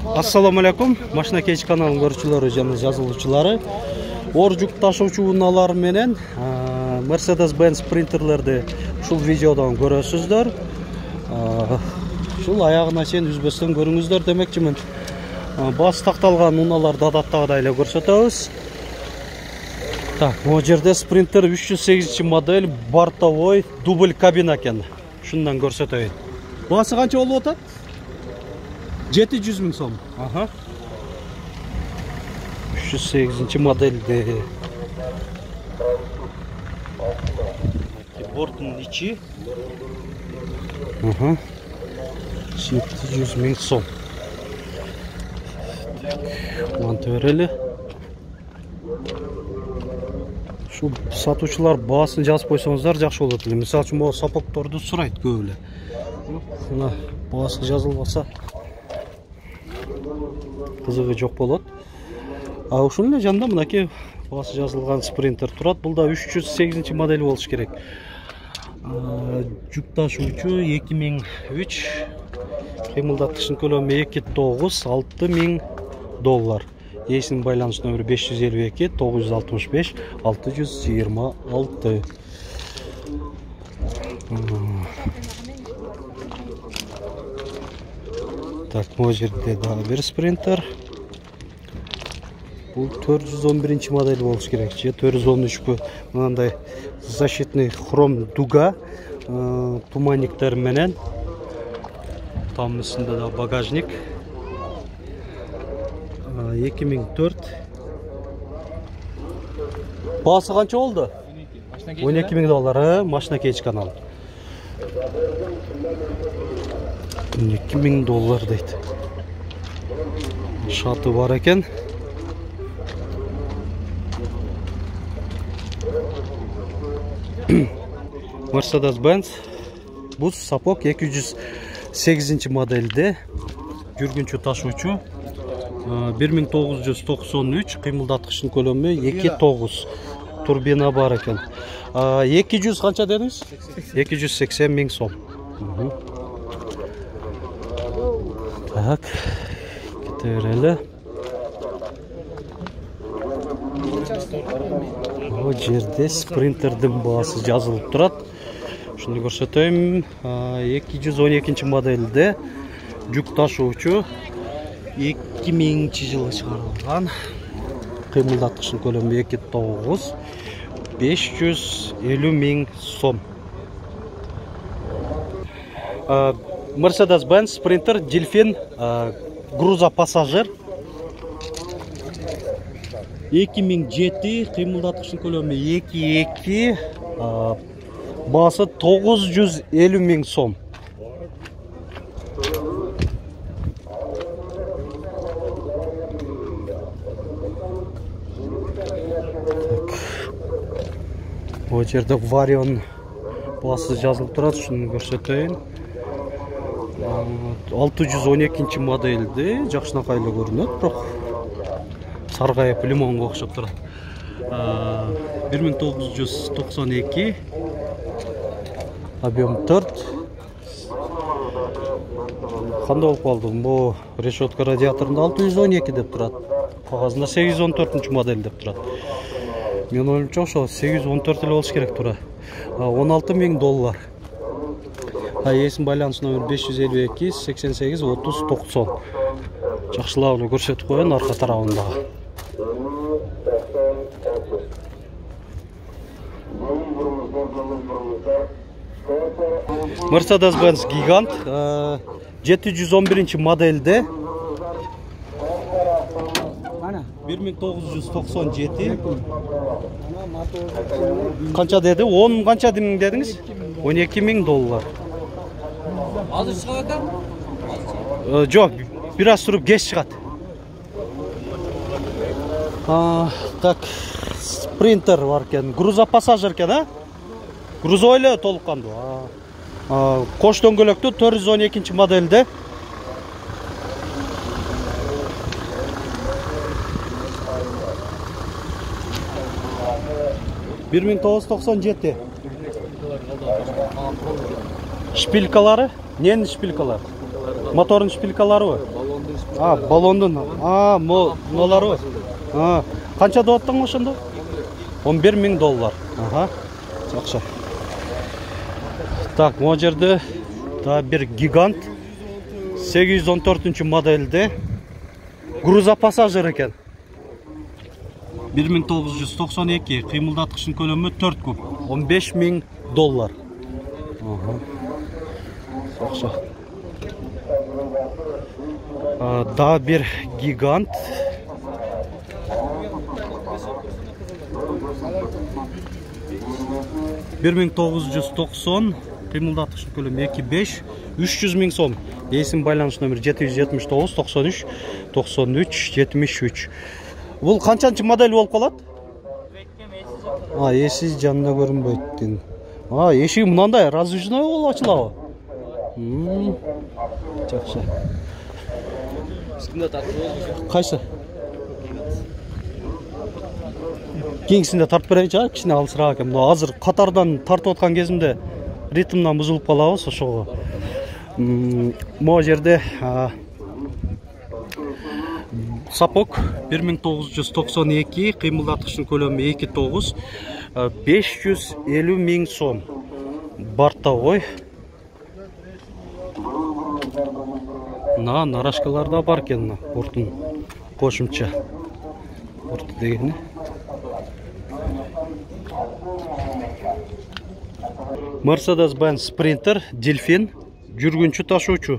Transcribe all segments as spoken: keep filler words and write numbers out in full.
Assalamu alaikum. Машина Кейч каналының көрүүчүлөрү жана жазылуучулары. Оор жүк ташуучу унаалар менен Mercedes-Benz принтерлерди ушул видеодон көрөсүздөр. Ушул аягына чейин үзбөстөн көрүңүздөр демекчимин. Баасы такталган унааларды адаттагыдай эле көрсөтөбүз. Так, могу жерде Sprinter үч жүз сегизинчи модель бортовой дубль кабина экен. Шундан көрсөтөйүн. Баасы канча болуп атат? жети жүз миң сом. Ага. үч жүз сегизинчи модельде. Борттун ичи. Ага. жети жүз миң сом. Мантып берели. Шу сатуучулар баасын жазып койсоңуздар жакшы болот эле. Мисалы үчүн могу сапокторду сурайт көп эле. Мына баасы жазылбаса кызыгы жок болот. А ушунун эле жанында мынакей баасы жазылган Sprinter турат. Бул да үч жүз сегизинчи модель болуш керек. Жүк ташуучу эки миң үч, кыймылдаткычтын көлөмү эки тогуз алты миң доллар. Эсинин байланыш нөмүрү беш жүз элүү эки тогуз жүз алтымыш беш алты жүз жыйырма алты. Так, могу жерде дагы бир Sprinter. Бул төрт жүз он биринчи модель болуш керек. же төрт жүз он үчпү. Мындай защитный хром дуга, туманниктер менен. Там үстүндө да багажник. эки миң төрт. Баасы канча болду? он эки миң доллар, Машина Кейч каналы. он эки миң доллар дейт. Шаты бар экен. Mercedes-Benz Bus сапок эки жүз сегизинчи модельде жүргүнчү ташуучу бир миң тогуз жүз токсон үч, кыймылдаткычтын көлөмү эки тогуз, турбина бар экен. эки жүз канча дедиңиз? эки жүз сексен миң сом. Так, кете берели. О жерде Sprinterдин баасы жазылып турат. Шуну көрсөтөйм. эки жүз он экинчи модельде жүк ташуучу эки миңинчи жылы чыгарылган. Кыймылдаткычтын көлөмү эки тогуз беш жүз элүү миң сом. Mercedes-Benz Sprinter Delfin грузопассажир эки миң жети, кыймылдаткычтын көлөмү эки эки, баасы тогуз жүз элүү миң сом. Бул жерде Varion баасы жазылып турат, шуну көрсөтөйүн. алты жүз он экинчи модельде жакшынакай эле көрүнөт, бирок саргайып лимонго окшоп турат. бир миң тогуз жүз токсон эки, объем төрт. Кандай болуп калды? Бу решетка радиаторунда алты жүз он эки деп турат. Кагазында сегиз жүз он төртүнчү модель деп турат. Мен оюмча ошо сегиз жүз он төрт эле болуш керек тура. он алты миң доллар. Эсин байланыш нөмүрү беш жүз элүү эки сексен сегиз отуз токсон. Жакшылап эле көрсөтүп коеюн арка тарабындагы. Mercedes-Benz Gigant жети жүз он биринчи модельде бир миң тогуз жүз токсон жети. Канча деди? он канча миң дедиңиз? он эки миң доллар. Азыр чыгат экен? Жок, бир аз туруп кеч чыгат. Так, Sprinter бар экен, грузопассажир экен, а? Грузовой эле толук кандуу. Кош дөңгөлөктүү төрт жүз он экинчи модельде. бир миң тогуз жүз токсон жети. Шпилькалары? Ненің шпилькалары? Моторun шпилькалары var. А, баллондун. А, мо нолары. А, канча деп аттың ошондо? он бир миң доллар. Ага. Жакшы. Так, могу жерде да бир гигант сегиз жүз он төртүнчү модельде грузопассажир экен. бир миң тогуз жүз токсон эки, кыймылдаткычтын көлөмү төрт куб, он беш миң доллар. Ага. Жакшы. Да бир гигант бир миң тогуз жүз токсон, кыймылдаткычтын көлөмү эки беш, үч жүз миң сом. Эсим байланыш номер жети жүз жетимиш тогуз токсон үч токсон үч жетимиш үч. Бул канчанчы модель болуп калат? А, эсиз жанында көрүнбөйт экен. А, эшиги мынандай раздвижной болуп ачылабы? Мм. Жакшы. Кайсы? Кеңсинде тартып берейинчи, кичине алысыраак экен. Азыр катардан тартып аткан кезимде ритмден бузулуп калабыз, ошого. Могу жерде сапог бир миң тогуз жүз токсон эки, кыймылдаткычтын көлөмү эки тогуз, беш жүз элүү миң сом. Бортовой. На, нарашкалар да бар экен, борттун кошумча. Борт дегени. Mercedes-Benz Sprinter, Delfin, жүргүнчү ташуучу.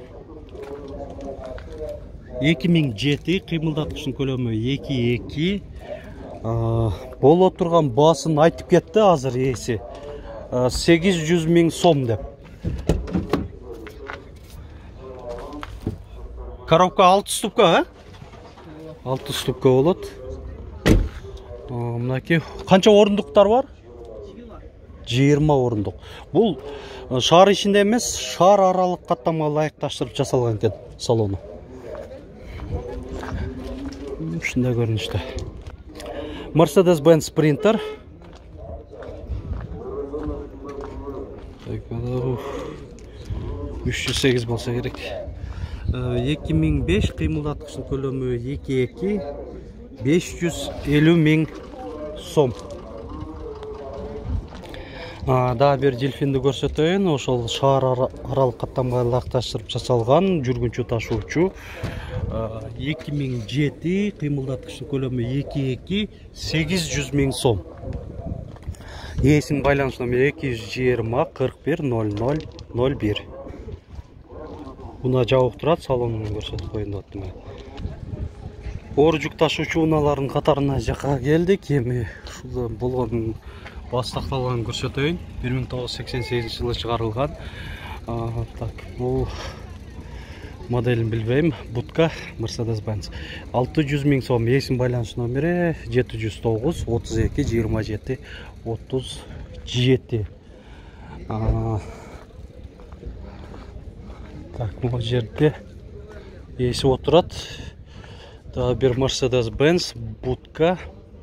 эки миң жети, кыймылдаткычтын көлөмү эки эки. Боло турган баасын айтып кетти азыр ээси. сегиз жүз миң сом деп. Коробка алты ступка, а? алты ступка болот. Мынакей канча орундуктар бар? жыйырма орундук. Бул шаар ичинде эмес, шаар аралык каттамага ылайыкташтырып жасалган экен салону. Ушундай көрүнүштө. Mercedes-Benz Sprinter. үч жүз сегиз болса керек. эки миң беш, кыймылдаткычтын көлөмү эки эки, беш жүз элүү миң сом. Да бир Delfinди көрсөтөйүн. Ошол шаар аралык каттамага ылайыкташтырып жасалган жүргүнчү ташуучу. эки миң жети, кыймылдаткычтын көлөмү эки эки, сегиз жүз миң сом. Ээсинин байланыш номери эки жүз жыйырма кырк бир ноль ноль ноль бир. Уна жабык турат, салонун көрсөтүп коюйн деп аттым. Оор жүк ташуучу унаалардын катарына жака келдик. Эми ушул болгон бастакталганын көрсөтөйүн. бир миң тогуз жүз сексен сегизинчи жылы чыгарылган. Так, бул моделин билбейм. Будка Mercedes-Benz. алты жүз миң сом. Эсим байланыш номери жети жүз тогуз отуз эки жыйырма жети отуз жети. Так, могу жерде эси отурат. Да бир Mercedes-Benz будка.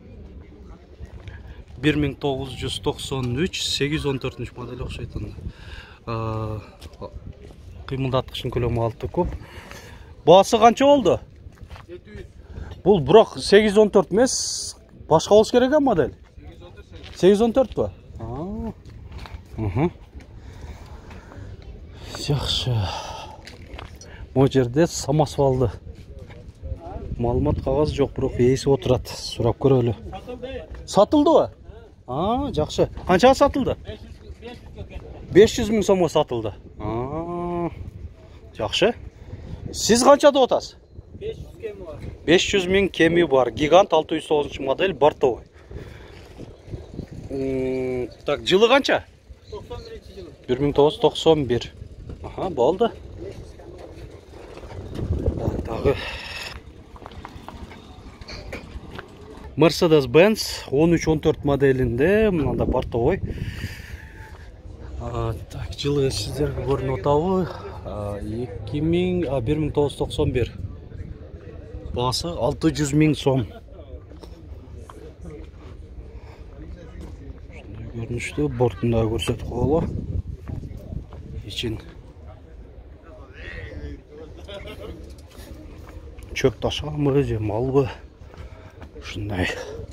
бир миң тогуз жүз токсон үч, сегиз жүз он төртүнчү модель окшойт анда. Кыймылдаткычтын көлөмү алты куб. Баасы канча болду? жети жүз. Бул бирок сегиз жүз он төрт эмес, башка болуш керек экен модель. сегиз жүз он төртпү? Аха. Жакшы. Могу жерде самосвалды. Маалымат кагаз жок, бирок ээси отурат. Сурап көрөлү. Сатылдыбы? А, жакшы. Канчага сатылды? беш жүз миң сомго сатылды. А, жакшы. Сиз канча деп атасыз? беш жүз кеми бар. беш жүз миң кеми бар. Гигант алты жүз тогузунчу модель бортовой. Так, жылы канча? токсон биринчи жылы. бир миң тогуз жүз токсон бир. Аха, болду. Дагы Mercedes-Benz он үч он төрт моделинде, мында бортовой. Так, жылы сиздерге көрүнүп атабы? эки миң, бир миң тогуз жүз токсон бир. Баасы алты жүз миң сом. Ушундай көрүнүштө, бортунда көрсөтүп коелу. Ичин. чөп ташамы же малбы ушундай.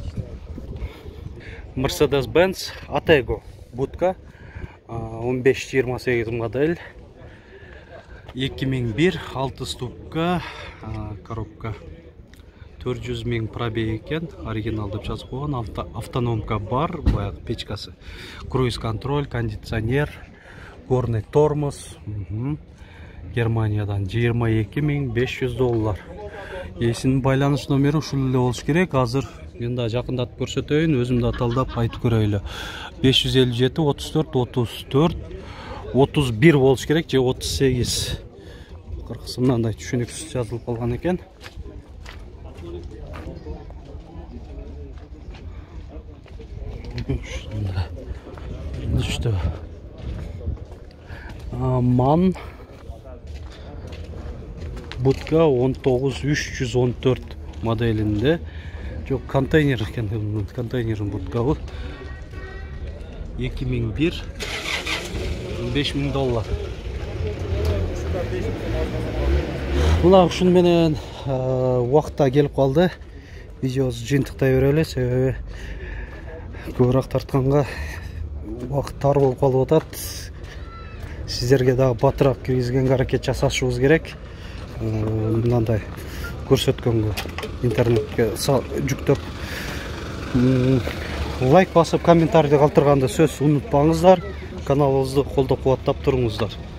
Mercedes-Benz Atego будка он беш жыйырма сегиз модель, эки миң бир, алты ступка коробка, төрт жүз миң пробег экен, оригинал деп жазып койгон. Автономка бар, баягы печкасы, круиз контроль, кондиционер, горный тормоз. Германиядан жыйырма эки миң беш жүз доллар. Ээсинин байланыш номери ушул эле болуш керек. Азыр мен да жакындатып көрсөтөйүн, өзүм да талдап айтып көрөйлү. беш жүз элүү жети отуз төрт отуз төрт отуз бир болуш керек же отуз сегиз. Кыргызча мындай түшүнүксүз жазылып калган экен. İşte Ман будка он тогуз үч жүз он төрт моделинде. Жок, контейнер экен, контейнерин будка бу. эки миң бир, беш миң доллар. Мына ушун менен убакта келип калды. Видеосу жыйынтыктай берели, себеби көбүрөөк тартканга убакыт тар болуп калып атат. Сиздерге дагы батыраак киргизгенге аракет жасашыбыз керек. Мындай көрсөткөнгө интернетке жүктөп, лайк басып, комментарийди калтырганды сөз унутпаңыздар. Каналыбызды колдоп кубаттап туруңуздар.